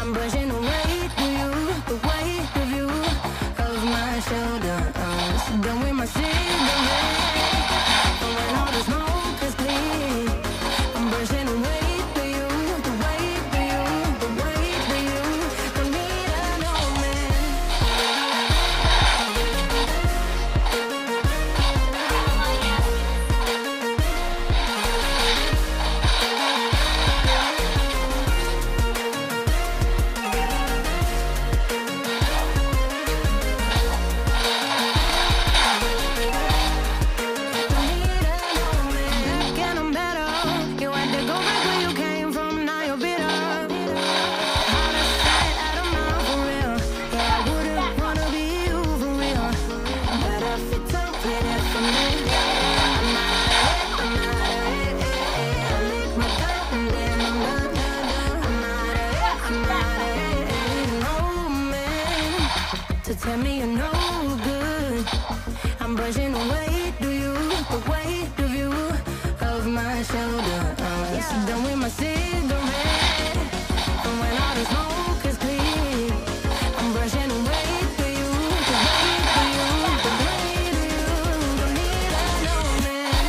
I'm brushing away to you, the weight of you, of my shoulders. Done with my cigarette, and when all the smoke is clear, I'm brushing away to you, the weight of you, the weight of you. Don't need another man. To tell me you're no good, I'm brushing away to you, the weight of you, of my shoulders. Done with my cigarette, and when all the smoke is clear, I'm brushing away to you, the weight of you, the weight of you. Don't need another man.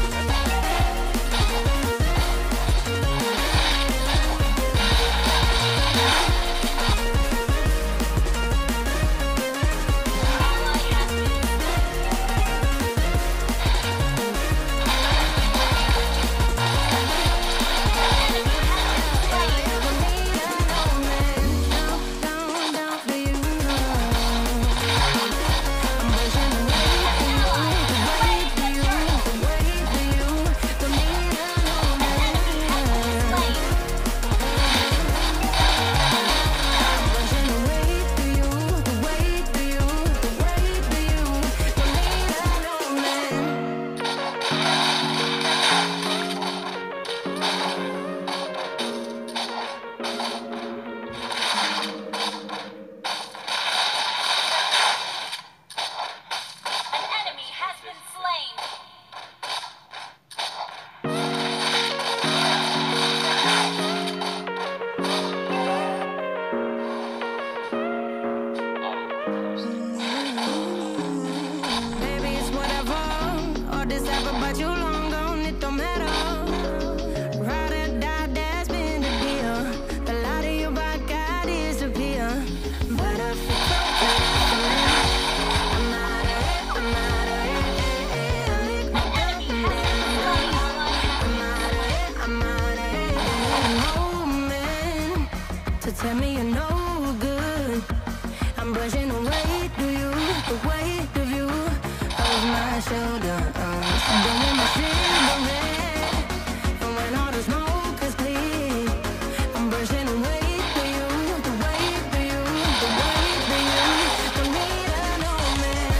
But you long gone, it don't matter. Ride or die, that's been the deal. The light of your back, I disappear. But I feel so good. I'm out of it, I'm out of it. Lick my gun, I'm out of it, I'm out of it. No man to tell me you're no good. I'm brushing away to you, the weight of you, of my shoulder. Done with my cigarette, and when all the smoke is clear, I'm brushing away to you, the weight of you, the weight of you. Don't need another man.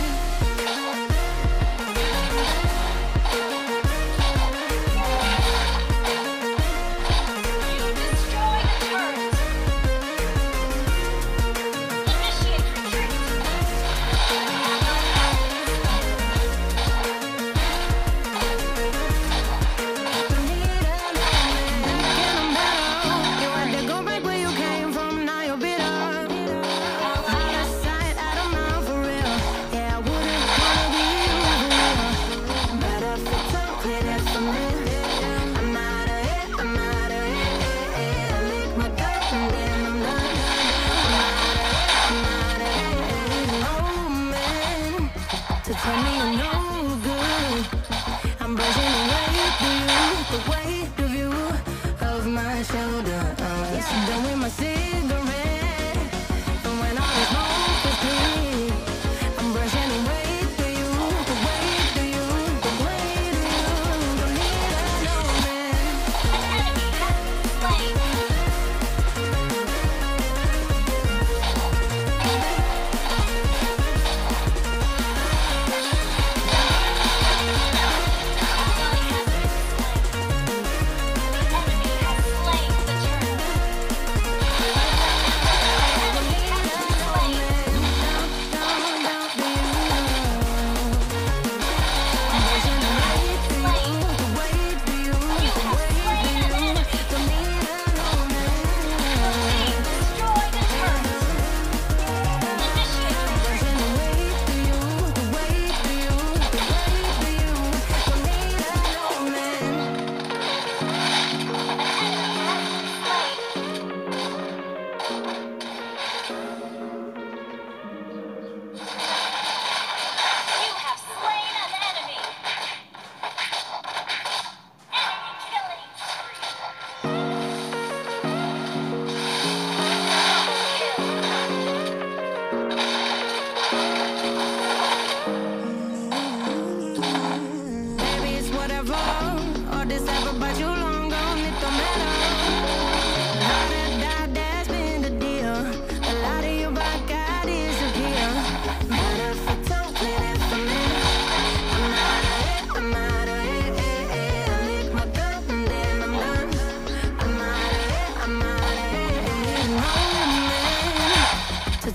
You destroyed a turret. Initiate retreat. Tell me you're no good. I'm brushing away to you, the weight of you, of my shoulders. Done with my cigarette, and when all the smoke is clear, I'm brushing away to you, the weight of you, the weight of you. Don't need another man. An enemy has been slain. Enemy has slain the turret.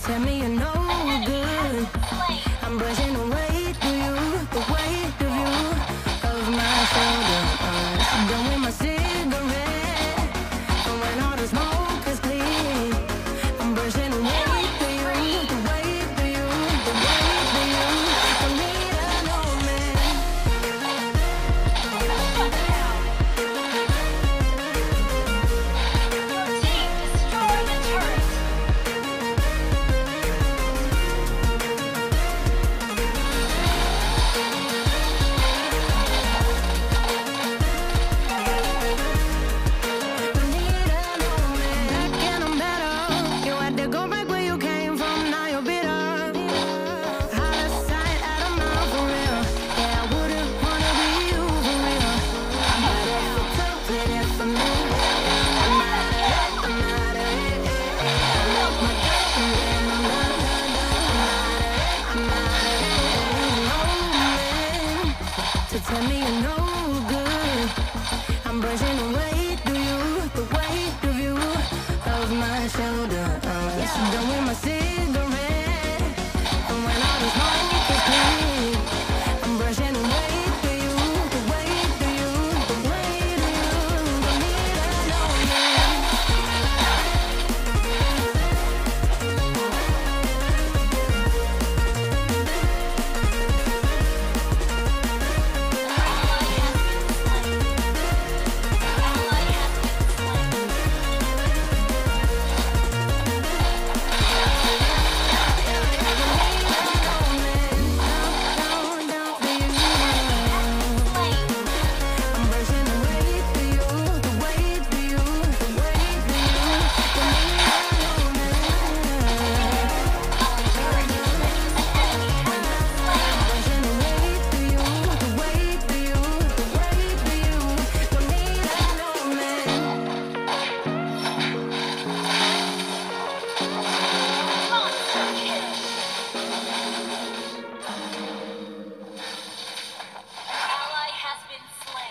tell me you're no good. I'm brushing the weight of you, the weight of you, of my shoulders. Done with my cigarette, and when all the smoke is clear, I'm brushing the weight of you, the weight of you, the weight of you. Don't need a no man. Your team destroyed the turret. Don't need a no man. Back and I'm better. You had to go back where you came from. Now you're bitter. Out of sight, out of mind for real. Yeah, I wouldn't wanna be you for real. But if you took it for me, I'm out of it. I'm out of it. I look my cup and then I'm done. I'm out of it. I'm out of it. To tell me you're no good. I'm brushing the weight of you, the weight of you, of my shoulders. Done with my cigarette, and when all the smoke is clear, I'm brushing the weight of you, the weight of you, the weight of you. Don't need a no man. Ally has been slain.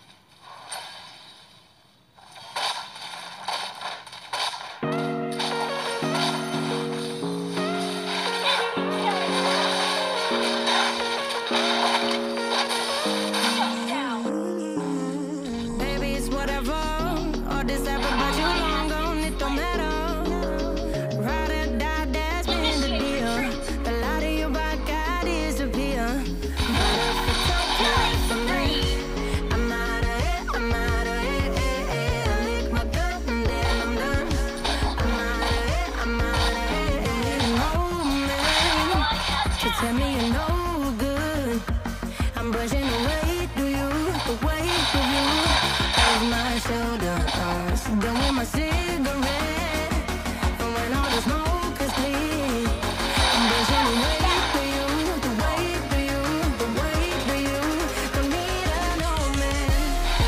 Shut down. Baby, it's whatever. All this ever but you long gone, it don't matter. Ride or die, that's been the deal. The light of your body got disappear. But if you don't play for me, I'm out of it, I'm out of it. I lick my cup and then I'm done. I'm out of it, I'm out of it. Oh man, to tell me you're no good. I'm brushing the weight of you, the weight of you, of my shoulders. Done with my cigarette, and when all the smoke is clear, I'm brushing the weight of you, the weight of you, the weight of you. Don't need a no man.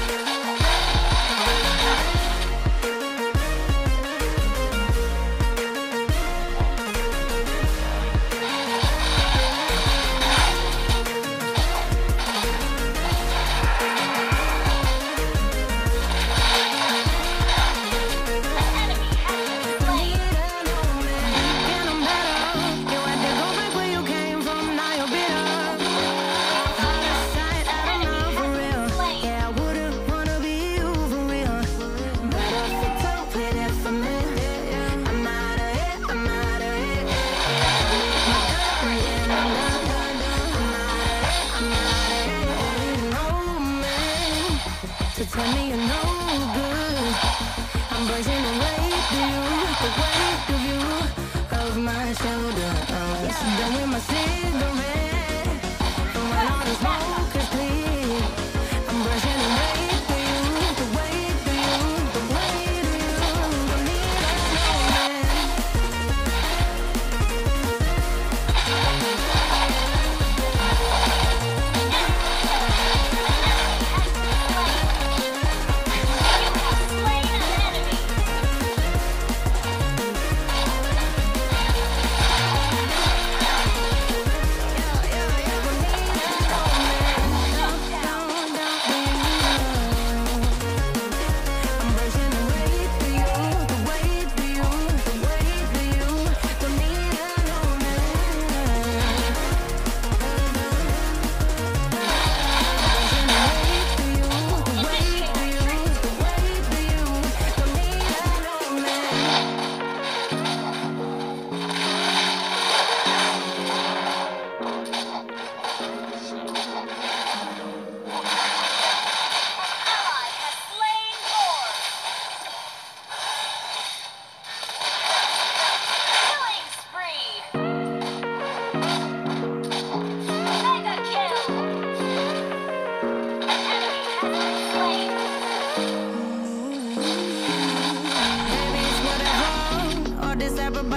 To tell me you're no good. I'm brushing the weight of you, the weight of you, of my shoulders. Done with my cigarette, and when all the smoke is clear, I'm brushing the weight of you, the weight of you, the weight of you. Don't need a no man.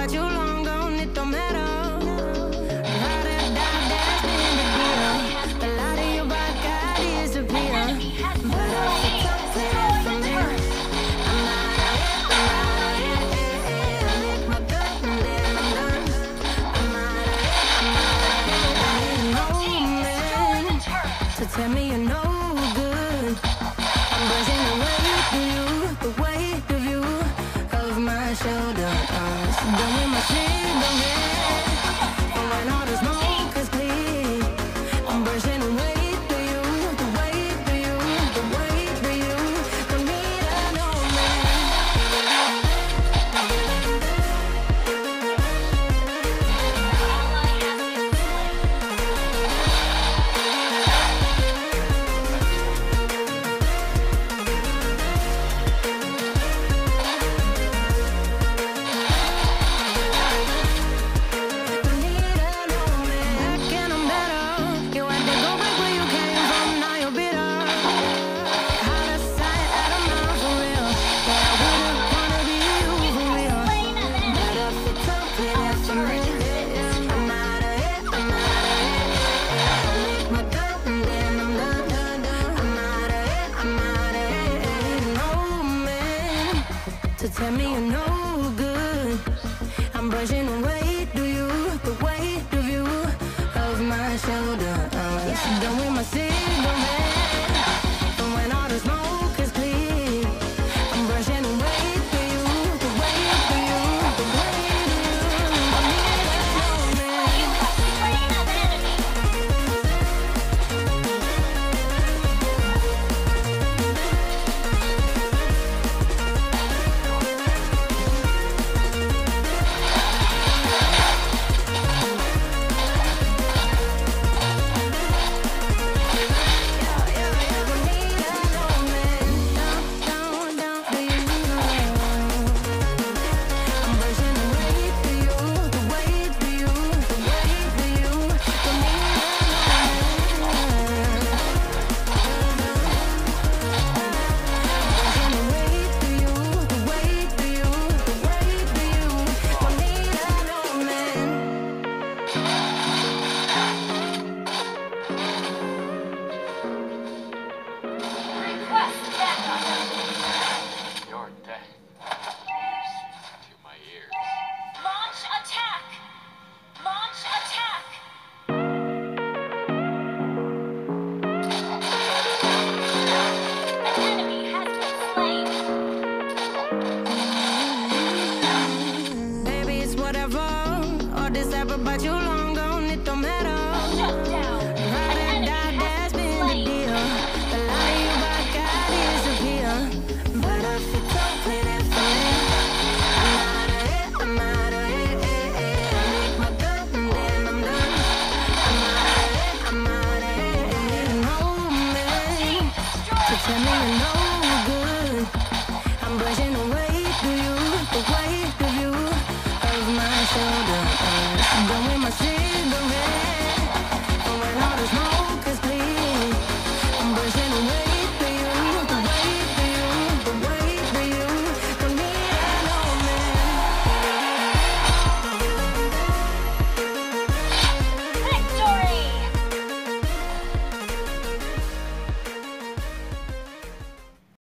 got you long gone, it don't matter. Ride or die, that's been the deal. The light of your body got disappear. But if you don't play that for me, I'm out of it. I lick my gut and then I'm done. I'm out of it. I need no man to tell me you're no good. I'm brushing away the weight of you, of my shoulders. Done with my cigarette, and when all the smoke is clear, I'm brushing away the weight of you. Don't need no man. To tell me you're no good, I'm brushing away